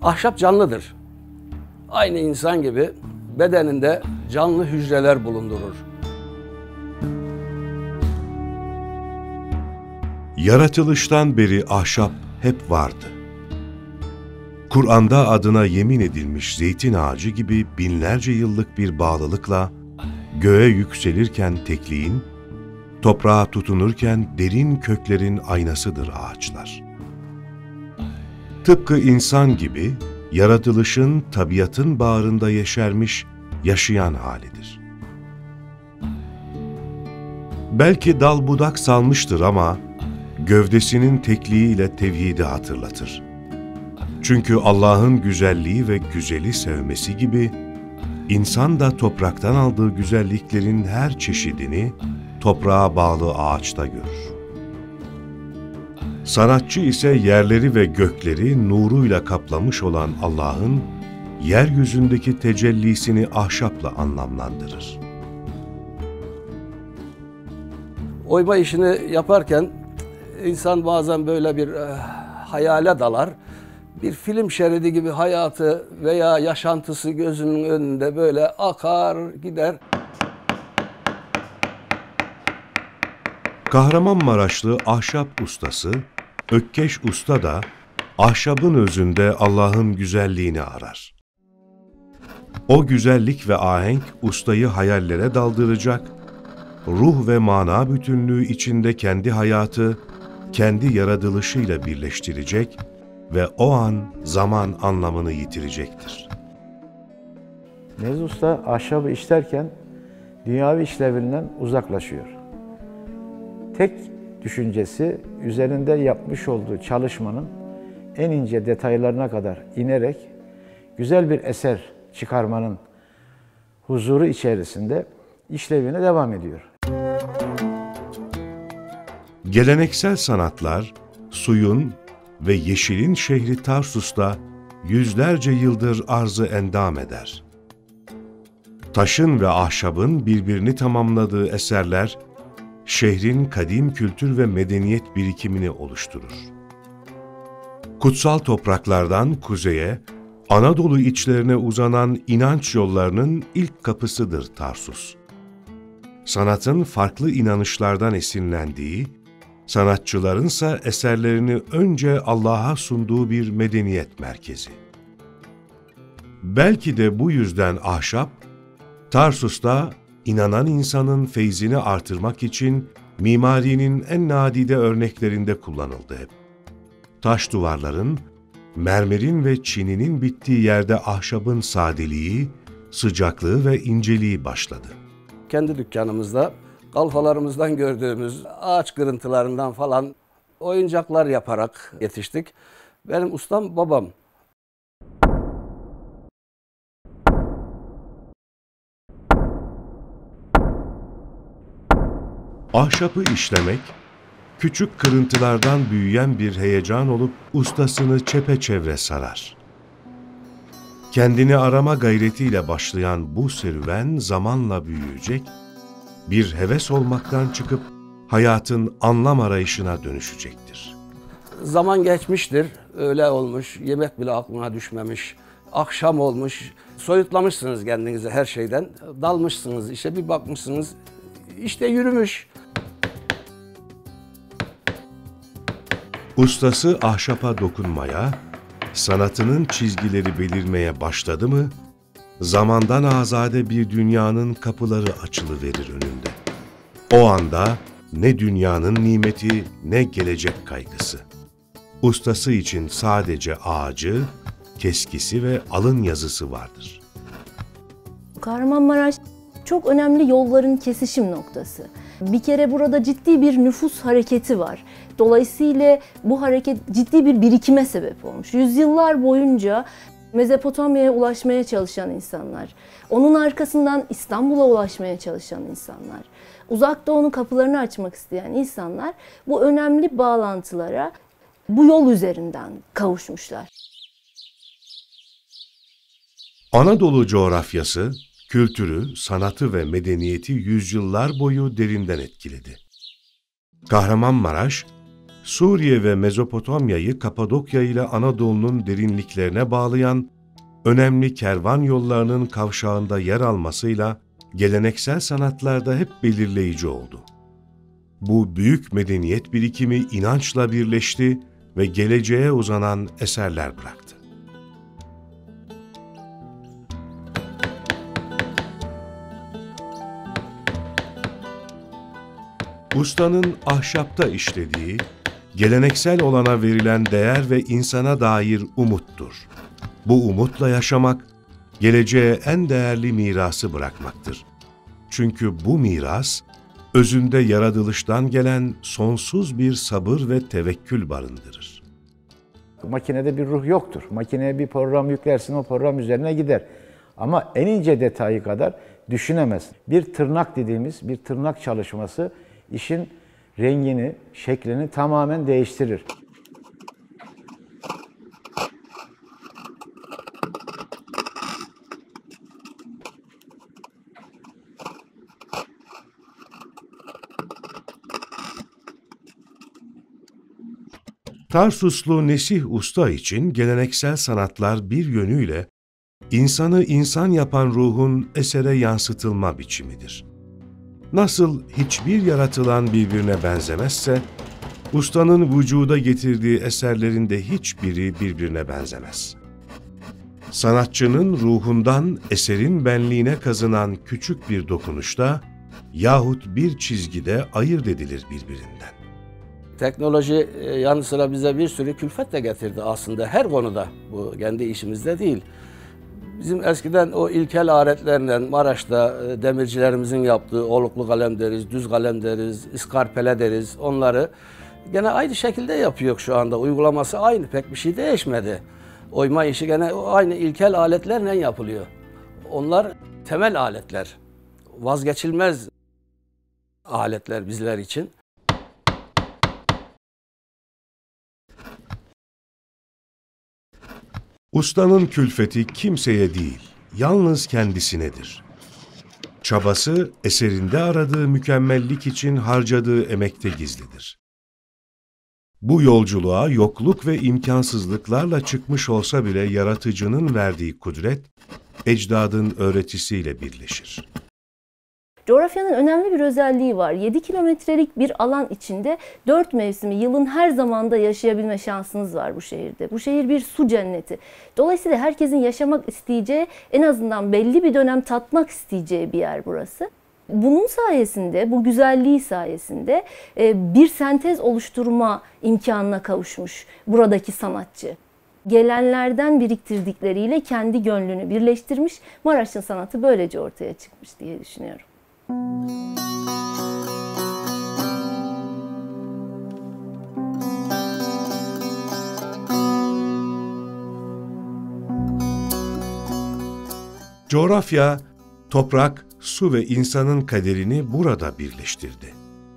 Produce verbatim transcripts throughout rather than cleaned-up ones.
Ahşap canlıdır. Aynı insan gibi bedeninde canlı hücreler bulundurur. Yaratılıştan beri ahşap hep vardı. Kur'an'da adına yemin edilmiş zeytin ağacı gibi binlerce yıllık bir bağlılıkla göğe yükselirken tekliğin, toprağa tutunurken derin köklerin aynasıdır ağaçlar. Tıpkı insan gibi yaratılışın tabiatın bağrında yeşermiş, yaşayan halidir. Belki dal budak salmıştır ama gövdesinin tekliğiyle tevhidi hatırlatır. Çünkü Allah'ın güzelliği ve güzeli sevmesi gibi, insan da topraktan aldığı güzelliklerin her çeşidini toprağa bağlı ağaçta görür. Sanatçı ise yerleri ve gökleri nuruyla kaplamış olan Allah'ın yeryüzündeki tecellisini ahşapla anlamlandırır. Oyma işini yaparken insan bazen böyle bir e, hayale dalar. Bir film şeridi gibi hayatı veya yaşantısı gözünün önünde böyle akar gider. Kahramanmaraşlı ahşap ustası Ökkeş Usta da ahşabın özünde Allah'ın güzelliğini arar. O güzellik ve ahenk ustayı hayallere daldıracak, ruh ve mana bütünlüğü içinde kendi hayatı, kendi yaratılışıyla birleştirecek ve o an zaman anlamını yitirecektir. Nevzi Usta ahşabı işlerken dünyavi işlevinden uzaklaşıyor. Tek düşüncesi üzerinde yapmış olduğu çalışmanın en ince detaylarına kadar inerek güzel bir eser çıkarmanın huzuru içerisinde işlevine devam ediyor. Geleneksel sanatlar, suyun ve yeşilin şehri Tarsus'ta yüzlerce yıldır arzı endam eder. Taşın ve ahşabın birbirini tamamladığı eserler, şehrin kadim kültür ve medeniyet birikimini oluşturur. Kutsal topraklardan kuzeye, Anadolu içlerine uzanan inanç yollarının ilk kapısıdır Tarsus. Sanatın farklı inanışlardan esinlendiği, sanatçılarınsa eserlerini önce Allah'a sunduğu bir medeniyet merkezi. Belki de bu yüzden ahşap, Tarsus'ta inanan insanın feyzini artırmak için mimarinin en nadide örneklerinde kullanıldı hep. Taş duvarların, mermerin ve çininin bittiği yerde ahşabın sadeliği, sıcaklığı ve inceliği başladı. Kendi dükkanımızda kalfalarımızdan gördüğümüz ağaç kırıntılarından falan oyuncaklar yaparak yetiştik. Benim ustam babam. Ahşabı işlemek, küçük kırıntılardan büyüyen bir heyecan olup ustasını çepeçevre sarar. Kendini arama gayretiyle başlayan bu serüven zamanla büyüyecek, bir heves olmaktan çıkıp hayatın anlam arayışına dönüşecektir. Zaman geçmiştir, öyle olmuş, yemek bile aklına düşmemiş, akşam olmuş, soyutlamışsınız kendinizi her şeyden, dalmışsınız, işte bir bakmışsınız, işte yürümüş. Ustası ahşapa dokunmaya, sanatının çizgileri belirmeye başladı mı, zamandan azade bir dünyanın kapıları açılıverir önünde. O anda ne dünyanın nimeti ne gelecek kaygısı. Ustası için sadece ağacı, keskisi ve alın yazısı vardır. Kahramanmaraş çok önemli yolların kesişim noktası. Bir kere burada ciddi bir nüfus hareketi var. Dolayısıyla bu hareket ciddi bir birikime sebep olmuş. Yüzyıllar boyunca Mezopotamya'ya ulaşmaya çalışan insanlar, onun arkasından İstanbul'a ulaşmaya çalışan insanlar, Uzak Doğu'nun kapılarını açmak isteyen insanlar bu önemli bağlantılara bu yol üzerinden kavuşmuşlar. Anadolu coğrafyası, kültürü, sanatı ve medeniyeti yüzyıllar boyu derinden etkiledi. Kahramanmaraş, Suriye ve Mezopotamya'yı Kapadokya ile Anadolu'nun derinliklerine bağlayan önemli kervan yollarının kavşağında yer almasıyla geleneksel sanatlarda hep belirleyici oldu. Bu büyük medeniyet birikimi inançla birleşti ve geleceğe uzanan eserler bıraktı. Ustanın ahşapta işlediği, geleneksel olana verilen değer ve insana dair umuttur. Bu umutla yaşamak, geleceğe en değerli mirası bırakmaktır. Çünkü bu miras, özünde yaratılıştan gelen sonsuz bir sabır ve tevekkül barındırır. Makinede bir ruh yoktur. Makineye bir program yüklersin, o program üzerine gider. Ama en ince detayı kadar düşünemez. Bir tırnak dediğimiz, bir tırnak çalışması işin rengini, şeklini tamamen değiştirir. Tarsuslu Nesih Usta için geleneksel sanatlar bir yönüyle insanı insan yapan ruhun esere yansıtılma biçimidir. Nasıl hiçbir yaratılan birbirine benzemezse, ustanın vücuda getirdiği eserlerin de hiçbiri birbirine benzemez. Sanatçının ruhundan eserin benliğine kazınan küçük bir dokunuşta yahut bir çizgide ayırt edilir birbirinden. Teknoloji yanı sıra bize bir sürü külfet de getirdi aslında her konuda. Bu kendi işimizde değil. Bizim eskiden o ilkel aletlerinden Maraş'ta demircilerimizin yaptığı oluklu kalem deriz, düz kalem deriz, iskarpele deriz. Onları gene aynı şekilde yapıyor şu anda. Uygulaması aynı, pek bir şey değişmedi. Oyma işi gene aynı ilkel aletlerle yapılıyor. Onlar temel aletler, vazgeçilmez aletler bizler için. Ustanın külfeti kimseye değil, yalnız kendisinedir. Çabası, eserinde aradığı mükemmellik için harcadığı emekte gizlidir. Bu yolculuğa yokluk ve imkansızlıklarla çıkmış olsa bile yaratıcının verdiği kudret, ecdadın öğretisiyle birleşir. Coğrafyanın önemli bir özelliği var. yedi kilometrelik bir alan içinde dört mevsimi yılın her zamanda yaşayabilme şansınız var bu şehirde. Bu şehir bir su cenneti. Dolayısıyla herkesin yaşamak isteyeceği, en azından belli bir dönem tatmak isteyeceği bir yer burası. Bunun sayesinde, bu güzelliği sayesinde bir sentez oluşturma imkanına kavuşmuş buradaki sanatçı. Gelenlerden biriktirdikleriyle kendi gönlünü birleştirmiş, Maraş'ın sanatı böylece ortaya çıkmış diye düşünüyorum. Coğrafya, toprak, su ve insanın kaderini burada birleştirdi.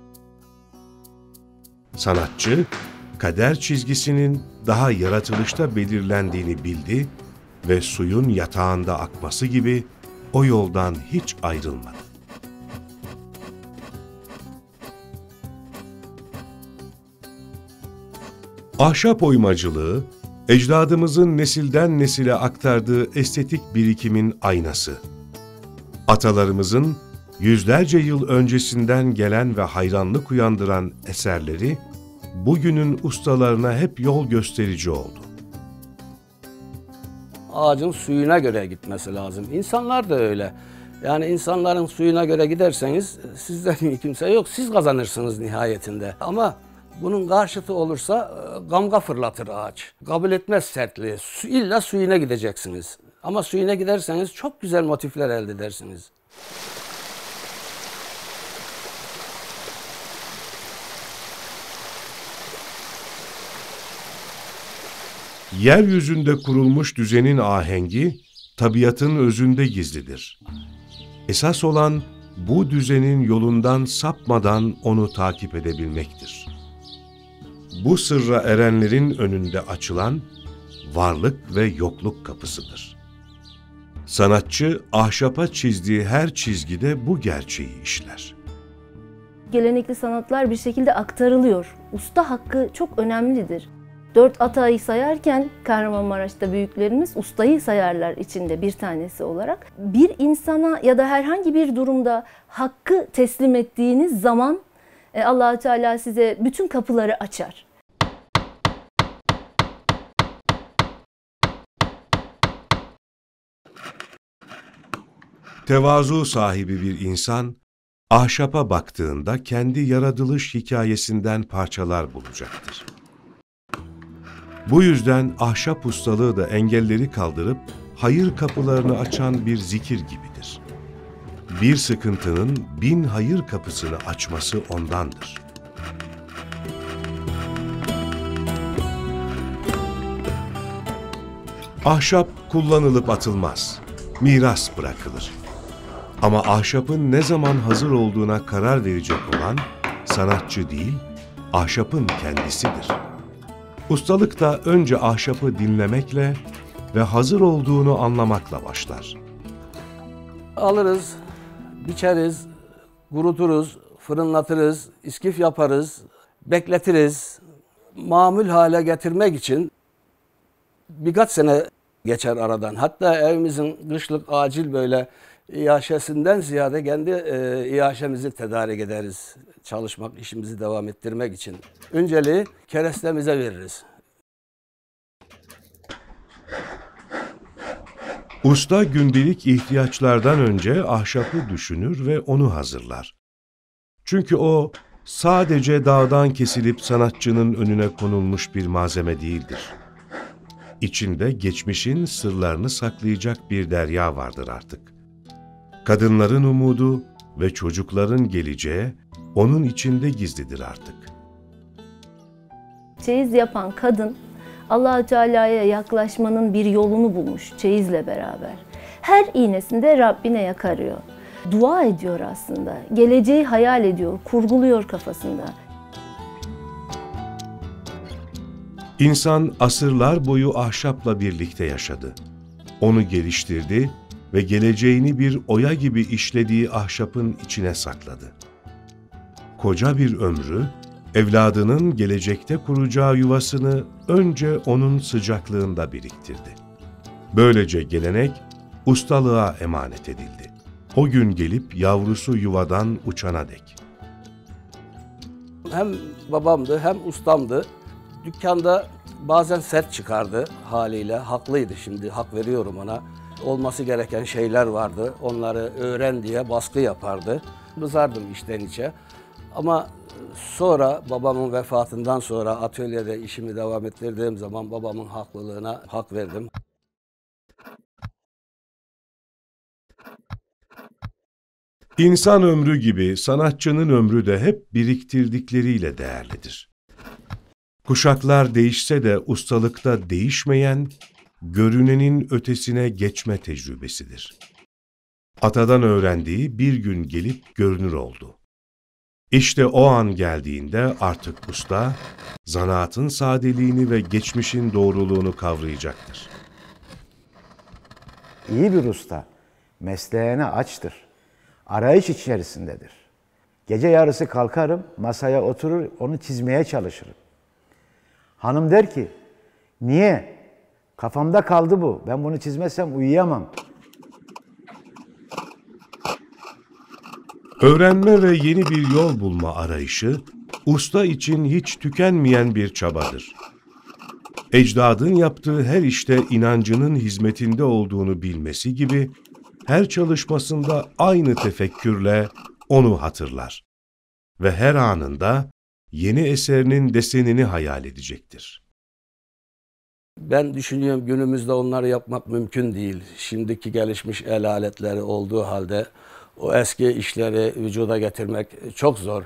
Sanatçı, kader çizgisinin daha yaratılışta belirlendiğini bildi ve suyun yatağında akması gibi o yoldan hiç ayrılmadı. Ahşap oymacılığı, ecdadımızın nesilden nesile aktardığı estetik birikimin aynası. Atalarımızın yüzlerce yıl öncesinden gelen ve hayranlık uyandıran eserleri, bugünün ustalarına hep yol gösterici oldu. Ağacın suyuna göre gitmesi lazım. İnsanlar da öyle. Yani insanların suyuna göre giderseniz sizden iyi kimse yok. Siz kazanırsınız nihayetinde. Ama bunun karşıtı olursa gamga fırlatır ağaç. Kabul etmez sertliği. Su, illa suyuna gideceksiniz. Ama suyuna giderseniz çok güzel motifler elde edersiniz. Yeryüzünde kurulmuş düzenin ahengi, tabiatın özünde gizlidir. Esas olan bu düzenin yolundan sapmadan onu takip edebilmektir. Bu sırra erenlerin önünde açılan varlık ve yokluk kapısıdır. Sanatçı, ahşapa çizdiği her çizgide bu gerçeği işler. gelenekli sanatlar bir şekilde aktarılıyor. Usta hakkı çok önemlidir. Dört atayı sayarken Kahramanmaraş'ta büyüklerimiz ustayı sayarlar içinde bir tanesi olarak. Bir insana ya da herhangi bir durumda hakkı teslim ettiğiniz zaman Allah-u Teala size bütün kapıları açar. Tevazu sahibi bir insan, ahşapa baktığında kendi yaratılış hikayesinden parçalar bulacaktır. Bu yüzden ahşap ustalığı da engelleri kaldırıp hayır kapılarını açan bir zikir gibidir. Bir sıkıntının bin hayır kapısını açması ondandır. Ahşap kullanılıp atılmaz, miras bırakılır. Ama ahşapın ne zaman hazır olduğuna karar verecek olan sanatçı değil, ahşapın kendisidir. Ustalık da önce ahşapı dinlemekle ve hazır olduğunu anlamakla başlar. Alırız, biçeriz, kuruturuz, fırınlatırız, iskif yaparız, bekletiriz. Mamul hale getirmek için birkaç sene geçer aradan. Hatta evimizin kışlık acil böyle iaşesinden ziyade kendi e, iaşemizi tedarik ederiz. Çalışmak, işimizi devam ettirmek için. Önceliği kerestemize veririz. Usta gündelik ihtiyaçlardan önce ahşapı düşünür ve onu hazırlar. Çünkü o sadece dağdan kesilip sanatçının önüne konulmuş bir malzeme değildir. İçinde geçmişin sırlarını saklayacak bir derya vardır artık. Kadınların umudu ve çocukların geleceği onun içinde gizlidir artık. Çeyiz yapan kadın Allah-u Teala'ya yaklaşmanın bir yolunu bulmuş çeyizle beraber. Her iğnesinde Rabbine yakarıyor. Dua ediyor aslında. Geleceği hayal ediyor, kurguluyor kafasında. İnsan asırlar boyu ahşapla birlikte yaşadı. Onu geliştirdi ve geleceğini bir oya gibi işlediği ahşapın içine sakladı. Koca bir ömrü, evladının gelecekte kuracağı yuvasını önce onun sıcaklığında biriktirdi. Böylece gelenek ustalığa emanet edildi. O gün gelip yavrusu yuvadan uçana dek. Hem babamdı hem ustamdı. Dükkanda bazen sert çıkardı haliyle. Haklıydı, şimdi hak veriyorum ona. Olması gereken şeyler vardı. Onları öğren diye baskı yapardı. Kızardım içten içe. Ama sonra babamın vefatından sonra atölyede işimi devam ettirdiğim zaman babamın haklılığına hak verdim. İnsan ömrü gibi sanatçının ömrü de hep biriktirdikleriyle değerlidir. Kuşaklar değişse de ustalıkta değişmeyen, görünenin ötesine geçme tecrübesidir. Atadan öğrendiği bir gün gelip görünür oldu. İşte o an geldiğinde artık usta, zanaatın sadeliğini ve geçmişin doğruluğunu kavrayacaktır. İyi bir usta mesleğine açtır. Arayış içerisindedir. Gece yarısı kalkarım, masaya oturur, onu çizmeye çalışırım. Hanım der ki, niye? Kafamda kaldı bu. Ben bunu çizmezsem uyuyamam. Öğrenme ve yeni bir yol bulma arayışı, usta için hiç tükenmeyen bir çabadır. Ecdadın yaptığı her işte inancının hizmetinde olduğunu bilmesi gibi, her çalışmasında aynı tefekkürle onu hatırlar. Ve her anında yeni eserinin desenini hayal edecektir. Ben düşünüyorum günümüzde onları yapmak mümkün değil. Şimdiki gelişmiş el aletleri olduğu halde o eski işleri vücuda getirmek çok zor.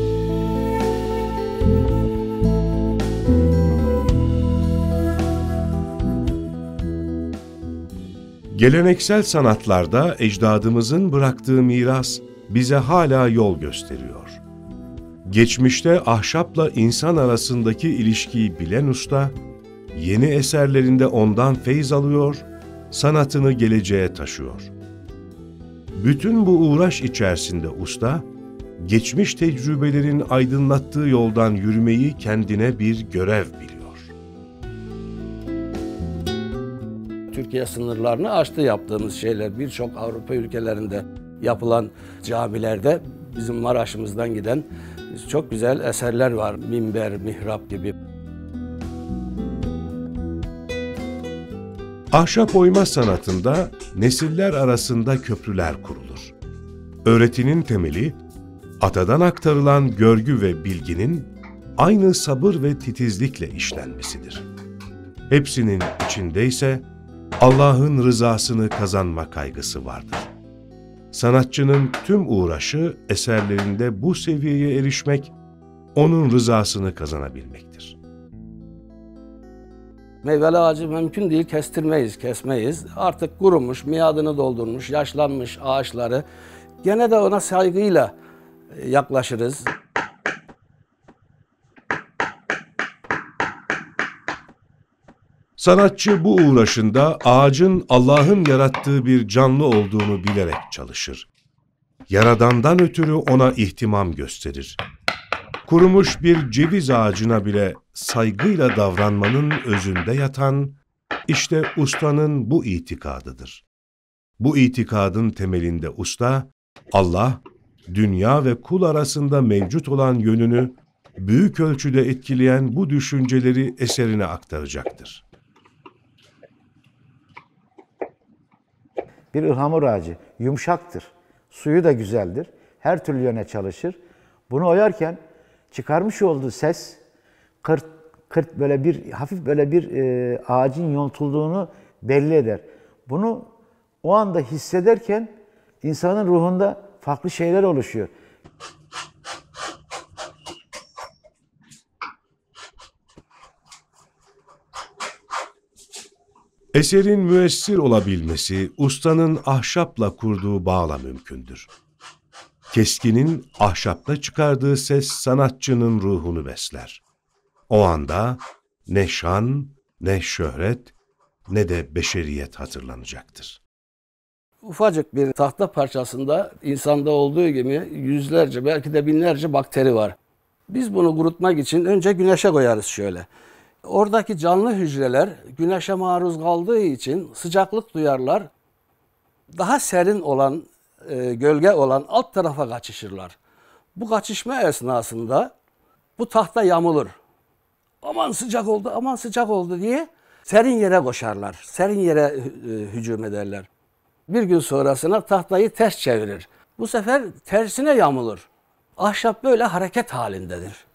Geleneksel sanatlarda ecdadımızın bıraktığı miras bize hala yol gösteriyor. Geçmişte ahşapla insan arasındaki ilişkiyi bilen usta, yeni eserlerinde ondan feyz alıyor, sanatını geleceğe taşıyor. Bütün bu uğraş içerisinde usta, geçmiş tecrübelerin aydınlattığı yoldan yürümeyi kendine bir görev biliyor. Türkiye sınırlarını aştı yaptığımız şeyler. Birçok Avrupa ülkelerinde yapılan camilerde bizim Maraş'ımızdan giden çok güzel eserler var. Minber, mihrap gibi. Ahşap oyma sanatında nesiller arasında köprüler kurulur. Öğretinin temeli, atadan aktarılan görgü ve bilginin aynı sabır ve titizlikle işlenmesidir. Hepsinin içinde ise Allah'ın rızasını kazanma kaygısı vardır. Sanatçının tüm uğraşı eserlerinde bu seviyeye erişmek, onun rızasını kazanabilmektir. Meyveli ağacı mümkün değil, kestirmeyiz, kesmeyiz. Artık kurumuş, miadını doldurmuş, yaşlanmış ağaçları gene de ona saygıyla yaklaşırız. Sanatçı bu uğraşında ağacın Allah'ın yarattığı bir canlı olduğunu bilerek çalışır. Yaradandan ötürü ona ihtimam gösterir. Kurumuş bir ceviz ağacına bile saygıyla davranmanın özünde yatan, işte ustanın bu itikadıdır. Bu itikadın temelinde usta, Allah, dünya ve kul arasında mevcut olan yönünü büyük ölçüde etkileyen bu düşünceleri eserine aktaracaktır. Bir ıhlamur ağacı yumuşaktır, suyu da güzeldir, her türlü yöne çalışır. Bunu oyarken çıkarmış olduğu ses, kırt, kırt böyle bir hafif böyle bir e, ağacın yontulduğunu belli eder. Bunu o anda hissederken insanın ruhunda farklı şeyler oluşuyor. Eserin müessir olabilmesi, ustanın ahşapla kurduğu bağla mümkündür. Keskinin ahşapta çıkardığı ses sanatçının ruhunu besler. O anda ne şan, ne şöhret, ne de beşeriyet hatırlanacaktır. Ufacık bir tahta parçasında insanda olduğu gibi yüzlerce belki de binlerce bakteri var. Biz bunu kurutmak için önce güneşe koyarız şöyle. Oradaki canlı hücreler güneşe maruz kaldığı için sıcaklık duyarlar. Daha serin olan, e, gölge olan alt tarafa kaçışırlar. Bu kaçışma esnasında bu tahta yamulur. Aman sıcak oldu, aman sıcak oldu diye serin yere koşarlar. Serin yere e, hücum ederler. Bir gün sonrasına tahtayı ters çevirir. Bu sefer tersine yamulur. Ahşap böyle hareket halindedir.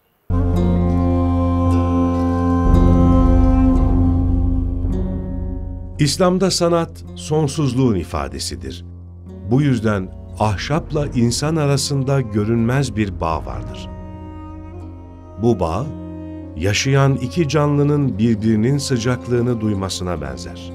İslam'da sanat sonsuzluğun ifadesidir. Bu yüzden ahşapla insan arasında görünmez bir bağ vardır. Bu bağ, yaşayan iki canlının birbirinin sıcaklığını duymasına benzer.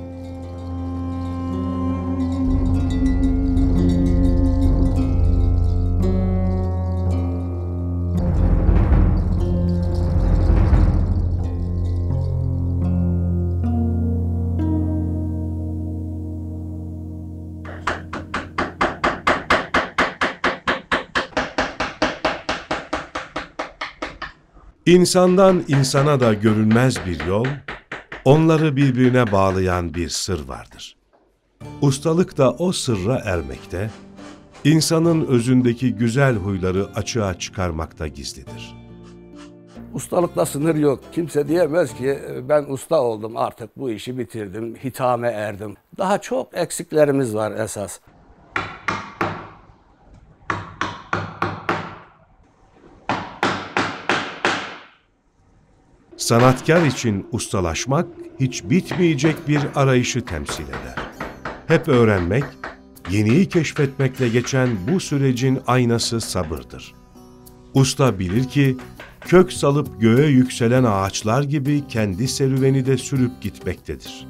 İnsandan insana da görünmez bir yol, onları birbirine bağlayan bir sır vardır. Ustalık da o sırra ermekte, insanın özündeki güzel huyları açığa çıkarmakta gizlidir. Ustalıkta sınır yok. Kimse diyemez ki ben usta oldum artık bu işi bitirdim, hitame erdim. Daha çok eksiklerimiz var esas. Sanatkar için ustalaşmak hiç bitmeyecek bir arayışı temsil eder. Hep öğrenmek, yeniyi keşfetmekle geçen bu sürecin aynası sabırdır. Usta bilir ki, kök salıp göğe yükselen ağaçlar gibi kendi serüveni de sürüp gitmektedir.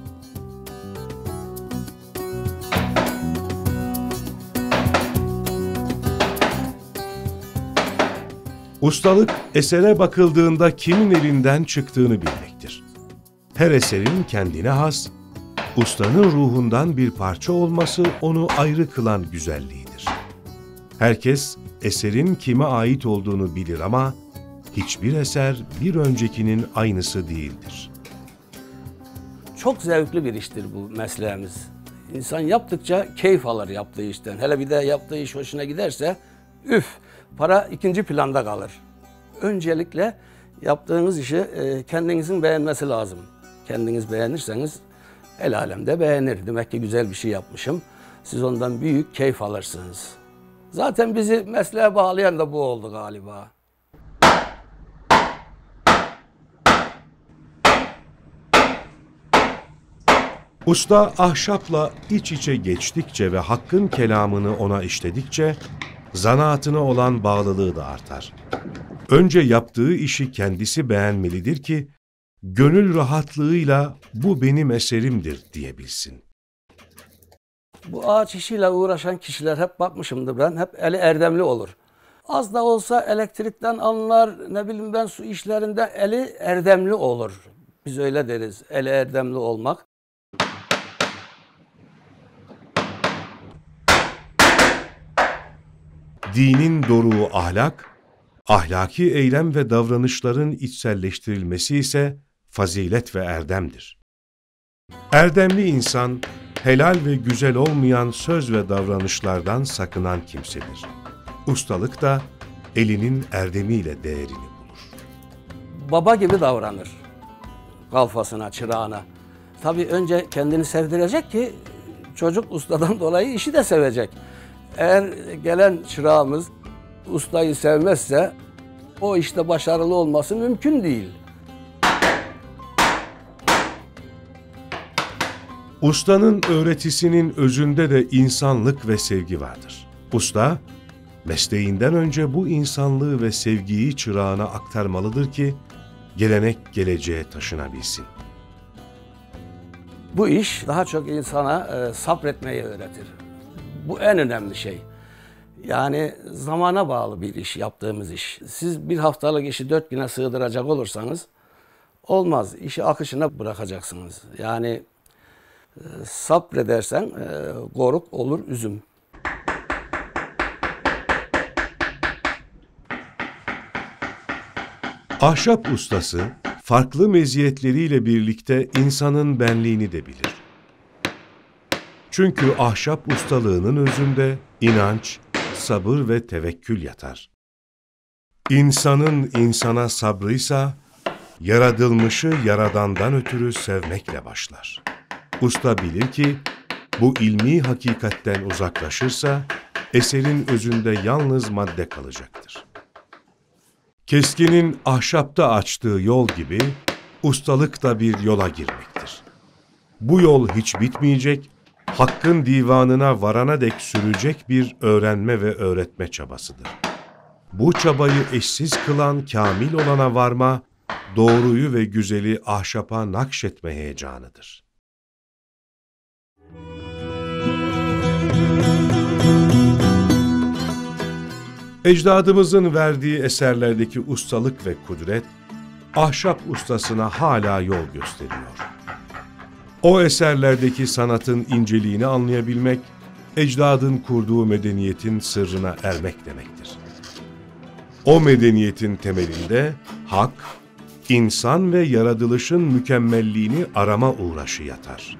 Ustalık, esere bakıldığında kimin elinden çıktığını bilmektir. Her eserin kendine has, ustanın ruhundan bir parça olması onu ayrı kılan güzelliğidir. Herkes, eserin kime ait olduğunu bilir ama hiçbir eser bir öncekinin aynısı değildir. Çok zevkli bir iştir bu mesleğimiz. İnsan yaptıkça keyif alır yaptığı işten. Hele bir de yaptığı iş hoşuna giderse üf, para ikinci planda kalır. Öncelikle yaptığınız işi kendinizin beğenmesi lazım. Kendiniz beğenirseniz el alem de beğenir. Demek ki güzel bir şey yapmışım. Siz ondan büyük keyif alırsınız. Zaten bizi mesleğe bağlayan da bu oldu galiba. Usta ahşapla iç içe geçtikçe ve Hakk'ın kelamını ona işledikçe zanaatına olan bağlılığı da artar. Önce yaptığı işi kendisi beğenmelidir ki gönül rahatlığıyla bu benim eserimdir diyebilsin. Bu ağaç işiyle uğraşan kişiler hep bakmışımdır ben, hep eli erdemli olur. Az da olsa elektrikten anlar, ne bileyim ben su işlerinde eli erdemli olur. Biz öyle deriz, eli erdemli olmak. Dinin doruğu ahlak, ahlaki eylem ve davranışların içselleştirilmesi ise fazilet ve erdemdir. Erdemli insan, helal ve güzel olmayan söz ve davranışlardan sakınan kimsedir. Ustalık da elinin erdemiyle değerini bulur. Baba gibi davranır kalfasına, çırağına. Tabii önce kendini sevdirecek ki çocuk ustadan dolayı işi de sevecek. Eğer gelen çırağımız ustayı sevmezse o işte başarılı olması mümkün değil. Ustanın öğretisinin özünde de insanlık ve sevgi vardır. Usta, mesleğinden önce bu insanlığı ve sevgiyi çırağına aktarmalıdır ki gelenek geleceğe taşınabilsin. Bu iş daha çok insana e, sabretmeyi öğretir. Bu en önemli şey. Yani zamana bağlı bir iş, yaptığımız iş. Siz bir haftalık işi dört güne sığdıracak olursanız olmaz. İşi akışına bırakacaksınız. Yani e, sabredersen e, goruk olur üzüm. Ahşap ustası, farklı meziyetleriyle birlikte insanın benliğini de bilir. Çünkü ahşap ustalığının özünde inanç, sabır ve tevekkül yatar. İnsanın insana sabrıysa, yaratılmışı yaradandan ötürü sevmekle başlar. Usta bilir ki, bu ilmi hakikatten uzaklaşırsa, eserin özünde yalnız madde kalacaktır. Keskinin ahşapta açtığı yol gibi, ustalık da bir yola girmektir. Bu yol hiç bitmeyecek, Hakk'ın divanına varana dek sürecek bir öğrenme ve öğretme çabasıdır. Bu çabayı eşsiz kılan kamil olana varma, doğruyu ve güzeli ahşapa nakşetme heyecanıdır. Ecdadımızın verdiği eserlerdeki ustalık ve kudret, ahşap ustasına hala yol gösteriyor. O eserlerdeki sanatın inceliğini anlayabilmek, ecdadın kurduğu medeniyetin sırrına ermek demektir. O medeniyetin temelinde hak, insan ve yaratılışın mükemmelliğini arama uğraşı yatar.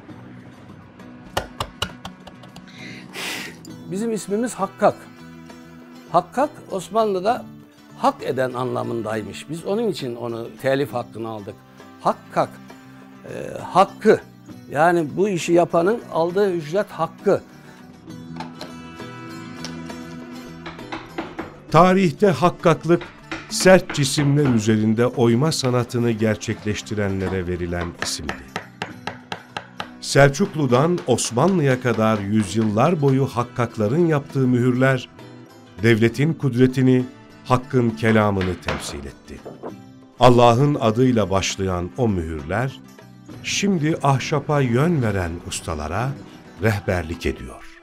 Bizim ismimiz Hakkak. Hakkak Osmanlı'da hak eden anlamındaymış. Biz onun için onu telif hakkını aldık. Hakkak, e, hakkı. Yani bu işi yapanın aldığı ücret hakkı. Tarihte hakkaklık, sert cisimler üzerinde oyma sanatını gerçekleştirenlere verilen isimdi. Selçuklu'dan Osmanlı'ya kadar yüzyıllar boyu hakkakların yaptığı mühürler, devletin kudretini, Hakk'ın kelamını temsil etti. Allah'ın adıyla başlayan o mühürler, şimdi ahşapa yön veren ustalara rehberlik ediyor.